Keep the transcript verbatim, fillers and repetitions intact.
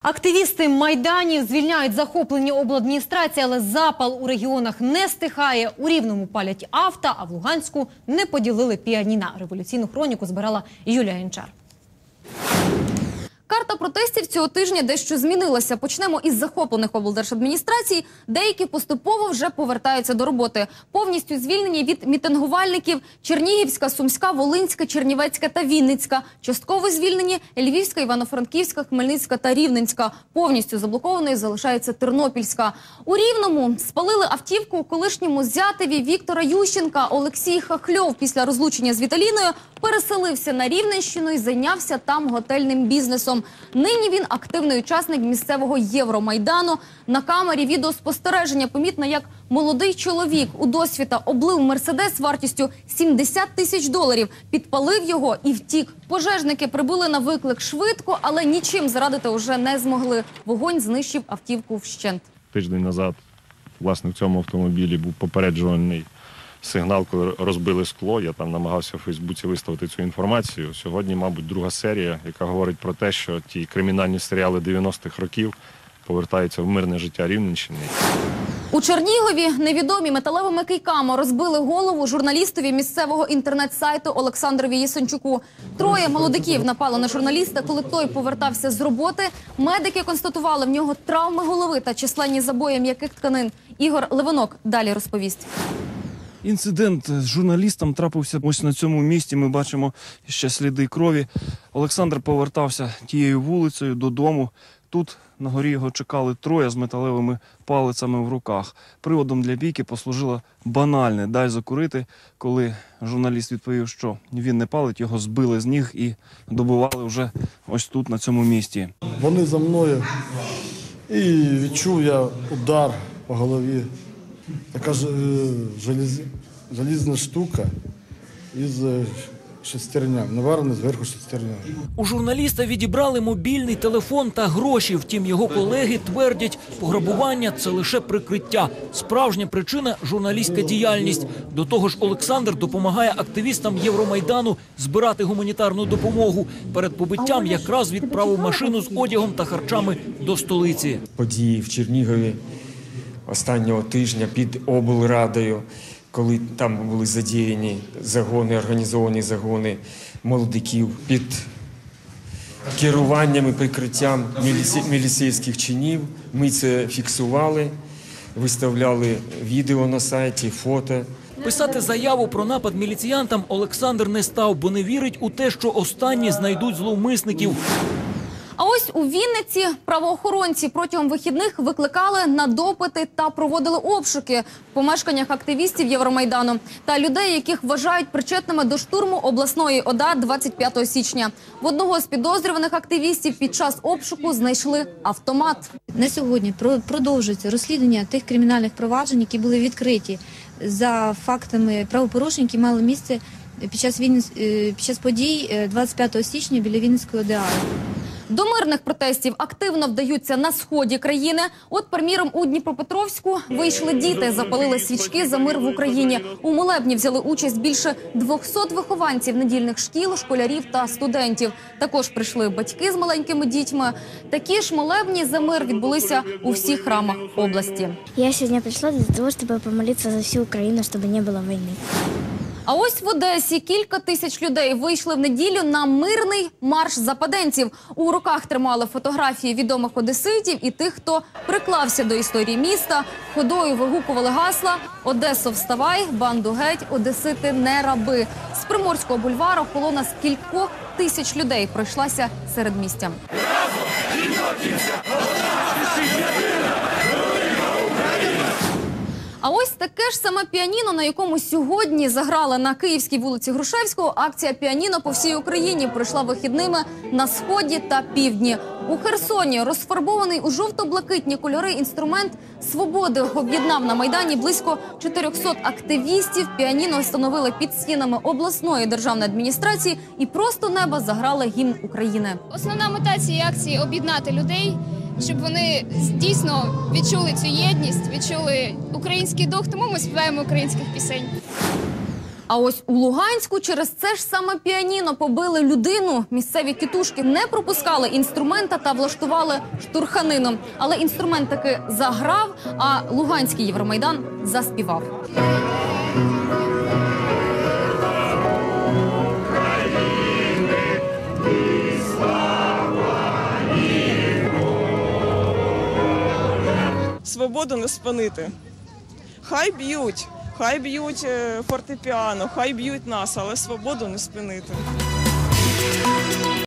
Активісти майданів звільняють захоплені обладміністрації, але запал у регіонах не стихає. У Рівному палять авто, а в Луганську не поділили піаніно. Революційну хроніку збирала Юлія Гончар. Карта протестів цього тижня дещо змінилася. Почнемо із захоплених облдержадміністрацій. Деякі поступово вже повертаються до роботи. Повністю звільнені від мітингувальників Чернігівська, Сумська, Волинська, Чернівецька та Вінницька. Частково звільнені Львівська, Івано-Франківська, Хмельницька та Рівненська. Повністю заблокованою залишається Тернопільська. У Рівному спалили автівку у колишньому зятеві Віктора Ющенка. Олексій Хахльов після розлучення з Віталіною переселився на Рівненщину і зайнявся там готельним бізнесом. Нині він активний учасник місцевого Євромайдану. На камері відеоспостереження помітно, як молодий чоловік у досвіта облив Мерседес вартістю сімдесят тисяч доларів, підпалив його і втік. Пожежники прибули на виклик швидко, але нічим зарадити вже не змогли. Вогонь знищив автівку вщент. Тиждень назад, власне, в цьому автомобілі був попереджувальний сигнал, коли розбили скло. Я там намагався в Фейсбуці виставити цю інформацію. Сьогодні, мабуть, друга серія, яка говорить про те, що ті кримінальні серіали дев'яностих років повертаються в мирне життя Рівненщини. У Чернігові невідомі металевими кийками розбили голову журналістові місцевого інтернет-сайту Олександрові Єсенчуку. Троє молодиків напали на журналіста, коли той повертався з роботи. Медики констатували в нього травми голови та численні забої м'яких тканин. Ігор Левинок далі розповість. Інцидент з журналістом трапився ось на цьому місці. Ми бачимо ще сліди крові. Олександр повертався тією вулицею додому. Тут на горі його чекали троє з металевими палицями в руках. Приводом для бійки послужило банальне «дай закурити». Коли журналіст відповів, що він не палить, його збили з ніг і добивали вже ось тут, на цьому місці. Вони за мною, і відчув я удар по голові. Така ж желіз... желізна штука із шестерня, наварена зверху шестерня. У журналіста відібрали мобільний телефон та гроші. Втім, його колеги твердять, пограбування – це лише прикриття. Справжня причина – журналістська діяльність. До того ж, Олександр допомагає активістам Євромайдану збирати гуманітарну допомогу. Перед побиттям якраз відправив машину з одягом та харчами до столиці. Події в Чернігові останнього тижня під облрадою, коли там були задіяні загони, організовані загони молодиків під керуванням і прикриттям міліці... міліцейських чинів. Ми це фіксували, виставляли відео на сайті, фото. Писати заяву про напад міліціянтам Олександр не став, бо не вірить у те, що останні знайдуть зловмисників. А ось у Вінниці правоохоронці протягом вихідних викликали на допити та проводили обшуки в помешканнях активістів Євромайдану та людей, яких вважають причетними до штурму обласної ОДА двадцять п'ятого січня. В одного з підозрюваних активістів під час обшуку знайшли автомат. На сьогодні продовжується розслідування тих кримінальних проваджень, які були відкриті за фактами правопорушень, які мали місце під час, Вінниць... під час подій двадцять п'ятого січня біля Вінницької ОДА. До мирних протестів активно вдаються на сході країни. От, приміром, у Дніпропетровську вийшли діти, запалили свічки за мир в Україні. У молебні взяли участь більше двохсот вихованців недільних шкіл, школярів та студентів. Також прийшли батьки з маленькими дітьми. Такі ж молебні за мир відбулися у всіх храмах області. Я сьогодні прийшла для того, щоб помолитися за всю Україну, щоб не було війни. А ось в Одесі кілька тисяч людей вийшли в неділю на мирний марш западенців. У руках тримали фотографії відомих одеситів і тих, хто приклався до історії міста. Ходою вигукували гасла «Одесо, вставай! Банду геть! Одесити не раби!». З Приморського бульвару колона з кількох тисяч людей пройшлася середмістям. А ось таке ж саме піаніно, на якому сьогодні заграли на Київській вулиці Грушевського. Акція «Піаніно по всій Україні» пройшла вихідними на сході та півдні. У Херсоні розфарбований у жовто-блакитні кольори інструмент свободи об'єднав на Майдані близько чотирьохсот активістів. Піаніно встановили під стінами обласної державної адміністрації і просто неба заграли гімн України. Основна мета цієї акції – об'єднати людей, щоб вони дійсно відчули цю єдність, відчули український дух, тому ми співаємо українських пісень. А ось у Луганську через це ж саме піаніно побили людину. Місцеві тітушки не пропускали інструмента та влаштували штурханину. Але інструмент таки заграв, а Луганський Євромайдан заспівав. Свободу не спинити. Хай б'ють, хай б'ють фортепіано, хай б'ють нас, але свободу не спинити.